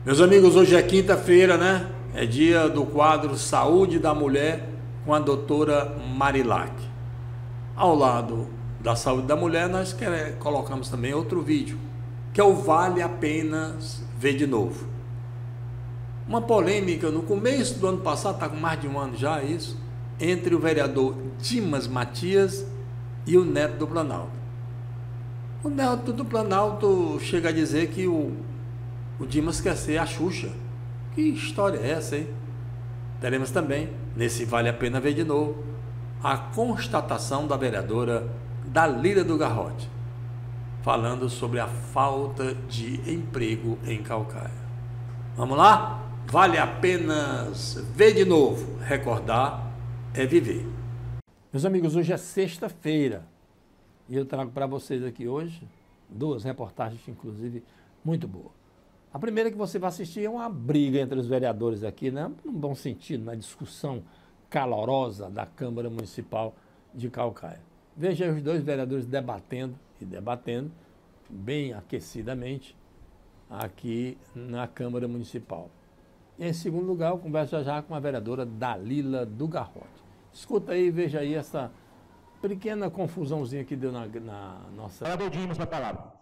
Meus amigos, hoje é quinta-feira, né? É dia do quadro Saúde da Mulher com a doutora Marilac. Ao lado da saúde da mulher, nós colocamos também outro vídeo, que é o Vale a Pena Ver de Novo. Uma polêmica no começo do ano passado, está com mais de um ano já isso, entre o vereador Dimas Matias e o Neto do Planalto. O Neto do Planalto chega a dizer que o Dimas quer ser a Xuxa. Que história é essa, hein? Teremos também, nesse Vale a Pena Ver de Novo, a constatação da vereadora Dalila do Garrote, falando sobre a falta de emprego em Caucaia. Vamos lá? Vale a pena ver de novo. Recordar é viver. Meus amigos, hoje é sexta-feira e eu trago para vocês aqui hoje duas reportagens, inclusive, muito boas. A primeira que você vai assistir é uma briga entre os vereadores aqui, né? Num bom sentido, na discussão calorosa da Câmara Municipal de Caucaia. Veja os dois vereadores debatendo bem aquecidamente aqui na Câmara Municipal. Em segundo lugar, eu converso já com a vereadora Dalila do Garrote. Escuta aí, veja aí essa pequena confusãozinha que deu na nossa... Vereador Dimas, para a palavra.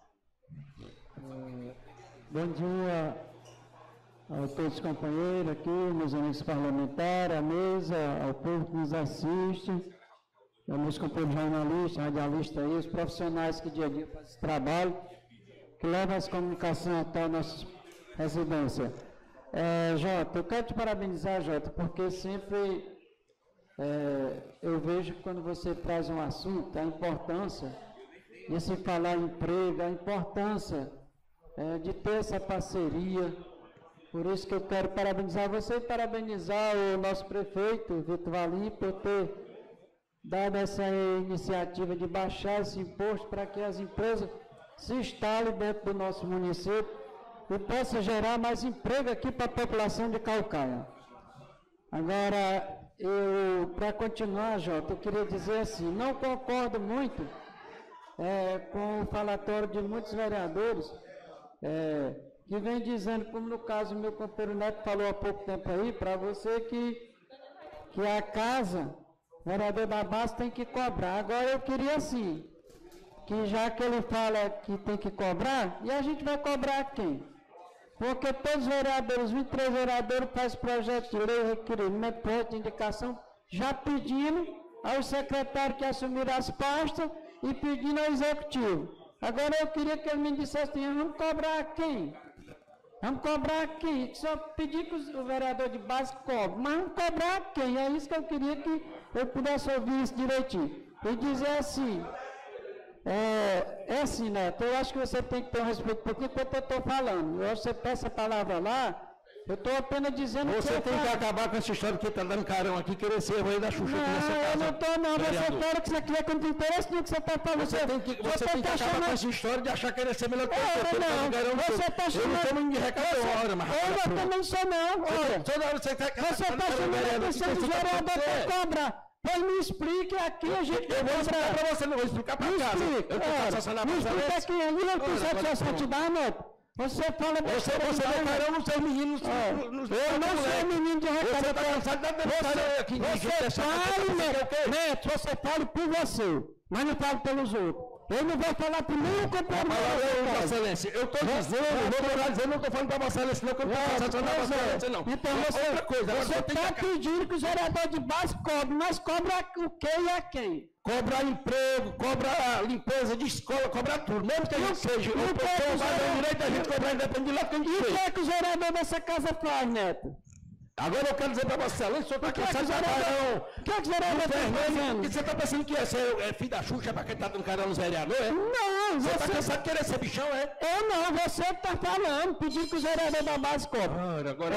Bom dia a todos os companheiros aqui, meus amigos parlamentares, à mesa, ao povo que nos assiste, aos meus companheiros jornalistas, radialistas aí, os profissionais que dia a dia fazem esse trabalho, que levam essa comunicação até a nossa residência. Jota, eu quero te parabenizar, Jota, porque sempre eu vejo que quando você traz um assunto, a importância de se falar em emprego, a importância de ter essa parceria. Por isso que eu quero parabenizar você e parabenizar o nosso prefeito, Vitor Valim, por ter dado essa iniciativa de baixar esse imposto para que as empresas se instalem dentro do nosso município e possa gerar mais emprego aqui para a população de Caucaia. Agora, para continuar, Jota, eu queria dizer assim, não concordo muito com o falatório de muitos vereadores que vem dizendo, como no caso o meu companheiro Neto falou há pouco tempo aí, para você que a casa, o vereador da base tem que cobrar. Agora eu queria assim, que já que ele fala que tem que cobrar, e a gente vai cobrar quem? Porque todos os vereadores, 23 vereadores fazem projeto de lei, requerimento, projeto de indicação, já pedindo aos secretários que assumiram as pastas e pedindo ao executivo. Agora eu queria que ele me dissesse assim, vamos cobrar quem? Vamos cobrar quem? Só pedir que o vereador de base cobre, mas vamos cobrar quem? É isso que eu queria que eu pudesse ouvir isso direitinho. E dizer assim, assim, Neto, eu acho que você tem que ter um respeito por tudo que eu estou falando. Eu acho que você peça a palavra lá, eu estou apenas dizendo que... Você tem que acabar com essa história que está dando carão aqui, querer ser rei da Xuxa aqui nessa casa. Eu não estou não, você fala que você quer que eu não tenho interesse no que você está falando. Você tem que acabar com essa história de achar que ele é ser melhor que você. Você está chamando... Eu não estou me recado toda hora, mas... Eu também sou não, olha. Toda hora você está... Você está chamando a atenção do vereador para cobrar. Pois me explique aqui, a gente eu vou explicar para você, não vou explicar para casa. Me explica aqui, eu não tenho satisfação de dar, Neto. Você fala... Você dá carão nos seus meninos. Eu não sou menino de recado. Você está cansado de dar aqui. Você fale, Neto, você fale por você, mas não fale pelos outros. Eu não vou falar por nenhum compromisso. Vossa Excelência, eu estou dizendo, não estou falando para Vossa Excelência, não, que eu não estou sancionando para Vossa Excelência, não. Então, outra coisa, você está pedindo que os vereadores de base cobrem, mas cobra o que e a quem? Cobrar emprego, cobrar limpeza de escola, cobrar tudo. Mesmo que a gente seja o professor, vai dar direito a gente cobrar independente de lá que a gente fez. E o que os vereadores dessa casa fazem, Neto? Agora eu quero dizer para Vossa Excelência, o senhor está cansado de carão. O que é que os vereadores estão fazendo? Você está pensando que é filho da Xuxa para quem está dando carão nos vereadores? Não, você está cansado de querer ser bichão, é? Eu não, você que está falando, pedindo que os vereadores da base cobrem. Agora...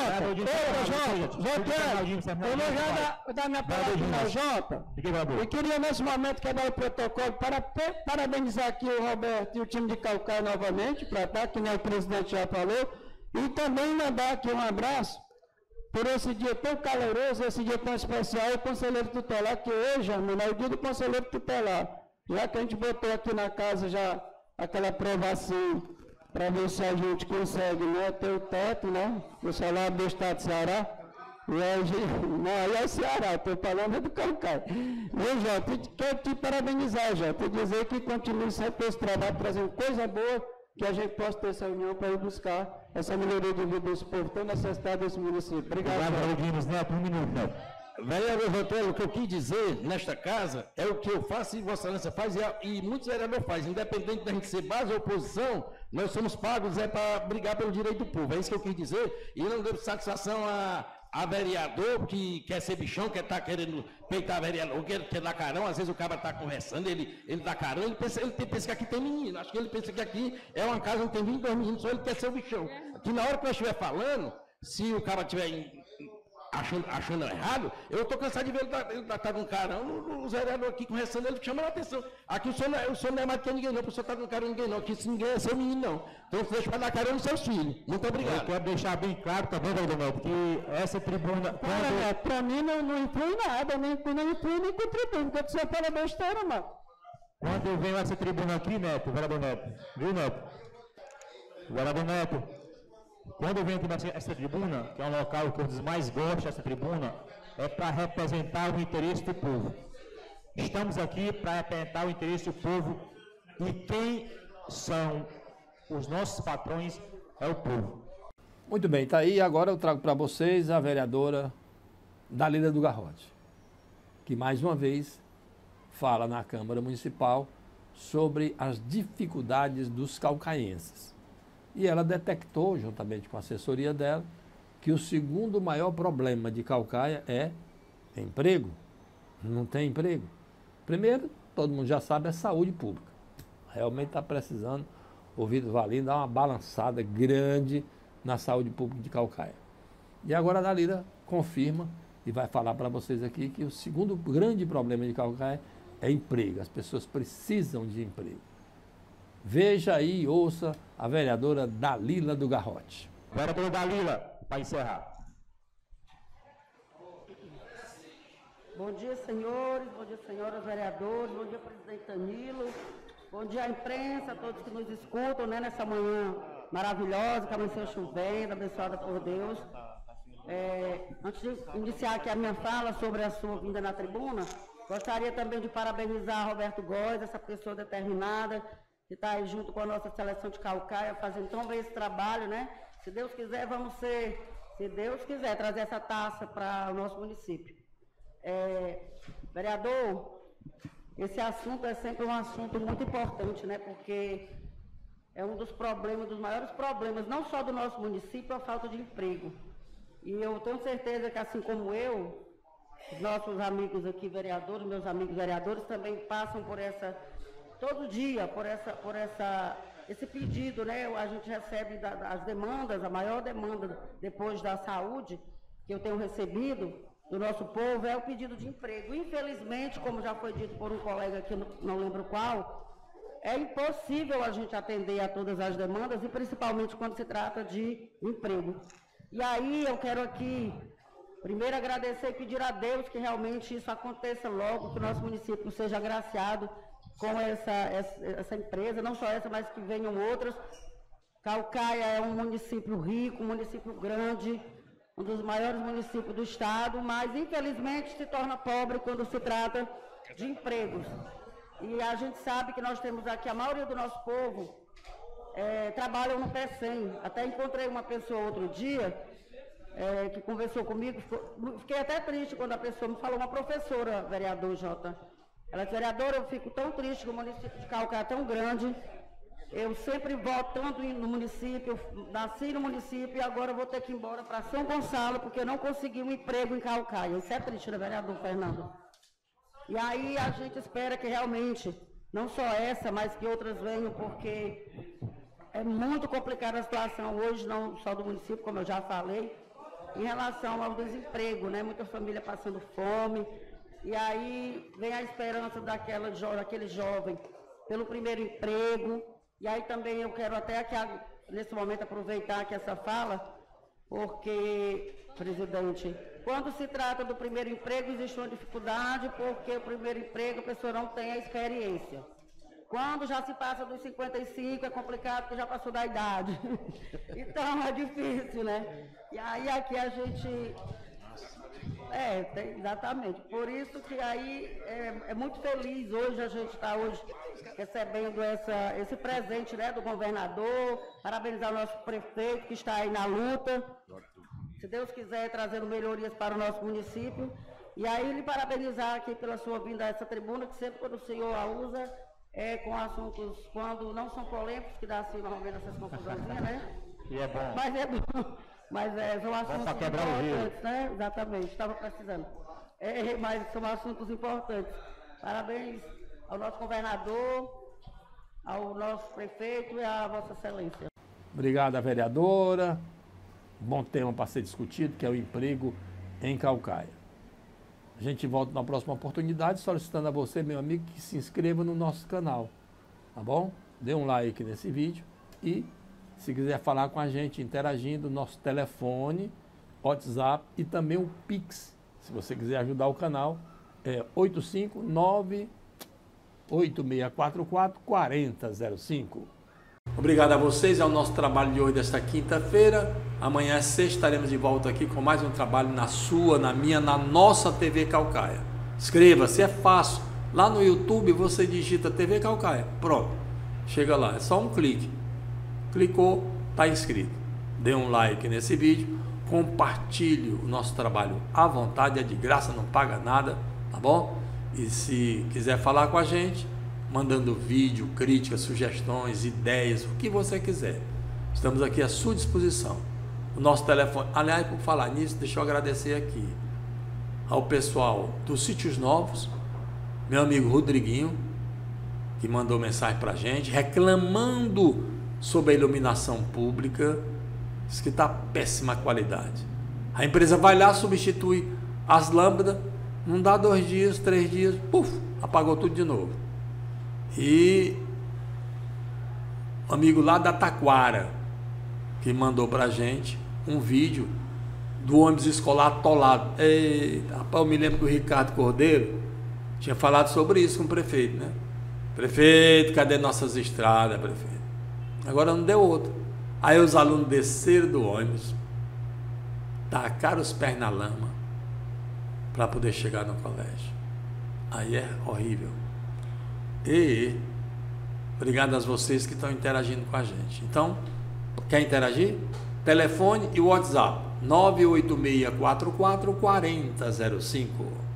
Jota, eu vou já dar minha palavra ao Jota. Eu queria nesse momento quebrar o protocolo para parabenizar aqui o Roberto e o time de Caucaia novamente, para estar, que nem o presidente já falou, e também mandar aqui um abraço por esse dia tão caloroso, esse dia tão especial, o conselheiro tutelar, que hoje, amigo, é o dia do conselheiro tutelar. Já que a gente botou aqui na casa já aquela aprovação para ver se a gente consegue, né, ter o teto, né, o salário do Estado do Ceará. E aí, não, aí é o Ceará, estou falando do Calcaia. Viu, Jota, quero te parabenizar, Jota, e dizer que continue sempre esse trabalho, trazendo coisa boa, que a gente possa ter essa união para ir buscar essa melhoria de vida desse povo, tão necessidade desse município. Obrigado. Obrigado, Neto. Um minuto, Neto. Vereador Rotelo, o que eu quis dizer nesta casa é o que eu faço e Vossa Excelência faz e muitos vereadores fazem. Independente da gente ser base ou oposição, nós somos pagos para brigar pelo direito do povo. É isso que eu quis dizer. E não devo satisfação a vereador que quer ser bichão, que está querendo peitar vereador, quer dar carão. Às vezes o cara está conversando, ele dá carão, ele pensa que aqui tem menino. Acho que ele pensa que aqui é uma casa onde tem 22 meninos, só ele quer ser o bichão. Que na hora que nós estiver falando, se o cara estiver achando errado, eu estou cansado de ver ele tá com carão, os vereadores aqui conversando, ele chamando a atenção. Aqui o senhor não é mais do que ninguém, não, o senhor está com carão ninguém, não. Aqui se ninguém é seu menino, não. Então você deixa para dar carão nos seus filhos. Muito obrigado. Eu quero deixar bem claro também, vereador, que essa tribuna. Para mim não influi nada, nem influi nem contribui, porque o senhor fala besteira, mano. Quando eu venho a essa tribuna aqui, Neto, vereador Neto, viu, Neto? Vereador Neto, quando eu venho aqui nessa tribuna, que é um local que eu mais gosto dessa tribuna, é para representar o interesse do povo. Estamos aqui para representar o interesse do povo e quem são os nossos patrões é o povo. Muito bem, tá aí. Agora eu trago para vocês a vereadora Dalila do Garrote, que mais uma vez fala na Câmara Municipal sobre as dificuldades dos calcaenses. E ela detectou, juntamente com a assessoria dela, que o segundo maior problema de Calcaia é emprego. Não tem emprego. Primeiro, todo mundo já sabe, é saúde pública. Realmente está precisando, o Vitor Valim dar uma balançada grande na saúde pública de Calcaia. E agora a Dalila confirma e vai falar para vocês aqui que o segundo grande problema de Calcaia é emprego. As pessoas precisam de emprego. Veja aí e ouça a vereadora Dalila do Garrote. Vereadora Dalila, para encerrar. Bom dia, senhores, bom dia, senhoras vereadores, bom dia, presidente Danilo, bom dia à imprensa, a todos que nos escutam, né, nessa manhã maravilhosa, que amanheceu chovendo, abençoada por Deus. Antes de iniciar aqui a minha fala sobre a sua vinda na tribuna, gostaria também de parabenizar Roberto Góes, essa pessoa determinada, que está aí junto com a nossa seleção de Calcaia, fazendo tão bem esse trabalho, né? Se Deus quiser, se Deus quiser, trazer essa taça para o nosso município. Vereador, esse assunto é sempre um assunto muito importante, né? Porque é um dos problemas, dos maiores problemas, não só do nosso município, a falta de emprego. E eu tenho certeza que, assim como eu, os nossos amigos aqui vereadores, meus amigos vereadores, também passam por essa... todo dia, por esse pedido, né? A gente recebe as demandas, a maior demanda depois da saúde que eu tenho recebido do nosso povo é o pedido de emprego. Infelizmente, como já foi dito por um colega aqui, não lembro qual, é impossível a gente atender a todas as demandas e principalmente quando se trata de emprego. E aí eu quero aqui primeiro agradecer e pedir a Deus que realmente isso aconteça logo, que o nosso município seja agraciado com essa empresa, não só essa, mas que venham outras. Calcaia é um município rico, um município grande, um dos maiores municípios do estado, mas infelizmente se torna pobre quando se trata de empregos. E a gente sabe que nós temos aqui, a maioria do nosso povo trabalham no PECEM. Até encontrei uma pessoa outro dia que conversou comigo, fiquei até triste quando a pessoa me falou, uma professora, vereador Jota. Ela disse, vereadora, eu fico tão triste que o município de Calcaia é tão grande, eu sempre votando no município, eu nasci no município e agora eu vou ter que ir embora para São Gonçalo porque eu não consegui um emprego em Calcaia. Isso é triste, né, vereador Fernando? E aí a gente espera que realmente, não só essa, mas que outras venham, porque é muito complicada a situação hoje, não só do município, como eu já falei, em relação ao desemprego, né? Muita família passando fome. E aí vem a esperança daquele jovem pelo primeiro emprego. E aí também eu quero até aqui, nesse momento, aproveitar aqui essa fala, porque, presidente, quando se trata do primeiro emprego, existe uma dificuldade, porque o primeiro emprego a pessoa não tem a experiência. Quando já se passa dos 55 é complicado porque já passou da idade. Então é difícil, né? E aí aqui a gente... exatamente. Por isso que aí é muito feliz hoje, a gente está hoje recebendo esse presente, né, do governador, parabenizar o nosso prefeito que está aí na luta, se Deus quiser, trazendo melhorias para o nosso município. E aí lhe parabenizar aqui pela sua vinda a essa tribuna, que sempre quando o senhor a usa, com assuntos, quando não são polêmicos, que dá assim normalmente essas confusõezinhas, né? E é bom. Mas é bom. Mas são assuntos importantes, né? Exatamente, estava precisando. Mas são assuntos importantes. Parabéns ao nosso governador, ao nosso prefeito e à Vossa Excelência. Obrigado, vereadora. Bom tema para ser discutido, que é o emprego em Caucaia. A gente volta na próxima oportunidade, solicitando a você, meu amigo, que se inscreva no nosso canal, tá bom? Dê um like nesse vídeo e, se quiser falar com a gente, interagindo, nosso telefone, WhatsApp e também o Pix. Se você quiser ajudar o canal, é 859-8644-4005. Obrigado a vocês, é o nosso trabalho de hoje desta quinta-feira. Amanhã é sexta, estaremos de volta aqui com mais um trabalho na sua, na minha, na nossa TV Caucaia. Inscreva-se, é fácil. Lá no YouTube você digita TV Caucaia, pronto. Chega lá, é só um clique. Clicou, está inscrito. Dê um like nesse vídeo, compartilhe o nosso trabalho à vontade, é de graça, não paga nada, tá bom? E se quiser falar com a gente, mandando vídeo, críticas, sugestões, ideias, o que você quiser. Estamos aqui à sua disposição. O nosso telefone, aliás, por falar nisso, deixa eu agradecer aqui ao pessoal dos Sítios Novos, meu amigo Rodriguinho, que mandou mensagem para a gente, reclamando sobre a iluminação pública, diz que está péssima qualidade. A empresa vai lá, substitui as lâmpadas, não dá 2 dias, 3 dias, puf, apagou tudo de novo. E um amigo lá da Taquara, que mandou para a gente um vídeo do ônibus escolar atolado. Eita, rapaz, eu me lembro que o Ricardo Cordeiro tinha falado sobre isso com o prefeito, né? Prefeito, cadê nossas estradas, prefeito? Agora não deu outro. Aí os alunos desceram do ônibus, tacaram os pés na lama para poder chegar no colégio. Aí é horrível. E obrigado a vocês que estão interagindo com a gente. Então, quer interagir? Telefone e WhatsApp 986444005.